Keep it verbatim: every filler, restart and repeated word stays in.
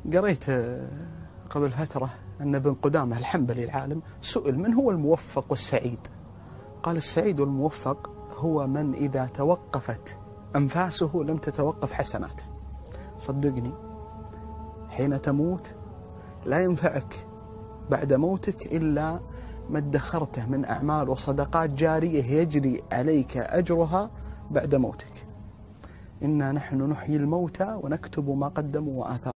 قريت قبل فترة أن ابن قدامة الحنبلي العالم سئل من هو الموفق والسعيد؟ قال السعيد والموفق هو من إذا توقفت أنفاسه لم تتوقف حسناته. صدقني حين تموت لا ينفعك بعد موتك إلا ما ادخرته من أعمال وصدقات جارية يجري عليك أجرها بعد موتك. إنا نحن نحيي الموتى ونكتب ما قدموا وآثارهم.